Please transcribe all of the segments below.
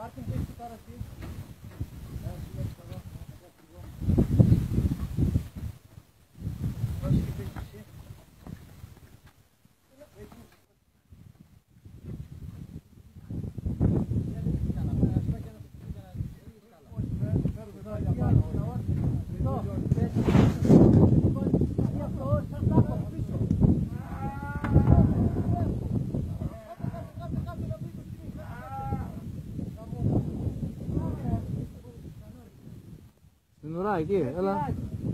Στην ουρά εκεί, έλα.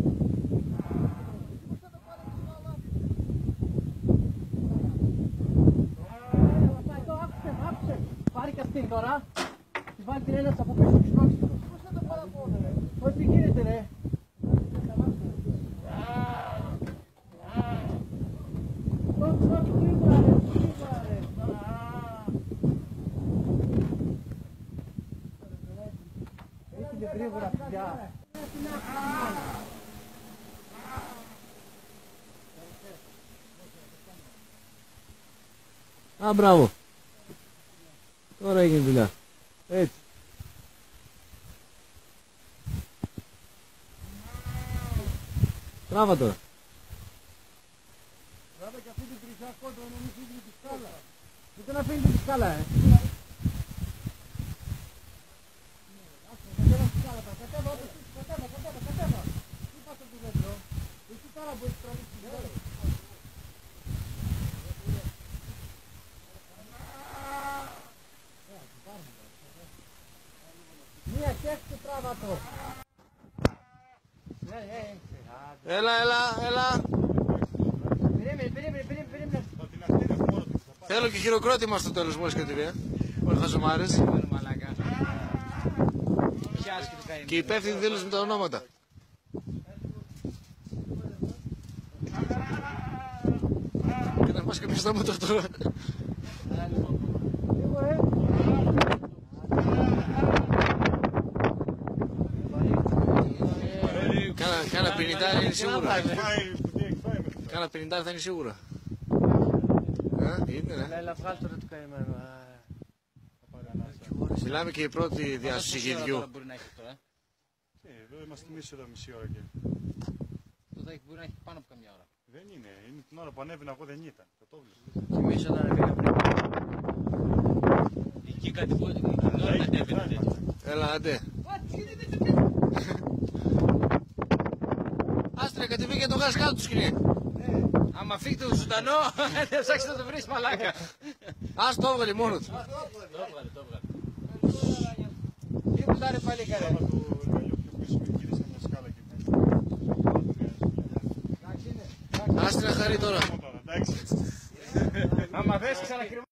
Πάρει και αυτήν τώρα. Τη βάλει την ένα από πίσω και σπρώξει το. Πώς θα το παραπώνω ρε. Πώς τι γίνεται ρε. Έχει γρήγορα πια. Α, μπράβο. Τώρα έγινε δουλειά. Έτσι. Τράβα τώρα. Τράβα και αυτή την τρισιά κόντρα να μην φύγει τη σκάλα. Ούτε να φύγει τη σκάλα, Κατέβα. Τι πάτε το δέντρο. Εσύ τώρα μπορείς τραβήξει την δέντρο. Μία και έξω τράβα το. Έλα. Περίμενε. Θέλω και χειροκρότημα στο τέλος μόλις κατηβεί. Όλοι θα ζωμάρες. Και υπεύθυνοι δήλωση με τα ονόματα. Και να μας κάποιος στάματα τώρα. Κάνα πενιντάρι είναι σίγουρα. Κάνα πενιντάρι θα είναι σίγουρα. Είναι ρε. Μιλάμε και η πρώτη διάσωση γυριού. Εδώ είμαστε εμείς εδώ μισή ώρα και... Εδώ μπορεί να έχει πάνω από καμιά ώρα. Δεν είναι, είναι την ώρα που ανέβαινα εγώ δεν ήταν. Το και εμείς όταν ανέβηκα πριν. Εκεί κάτι που την ώρα ανέβαινα τέτοιο. Έλα, άντε. Άστρε, κατεβήκε το γάζ κάτω του σκηνή. Άμα φύγει το ζωντανό, δεν ψάξεις να το βρεις μαλάκα. Ας το έβγαλε μόνο του. Το έβγαλε. Τι πουλάρε πάλι καρέ. Άστρε να χαρεί τώρα. Άμα δες ξανακριβά.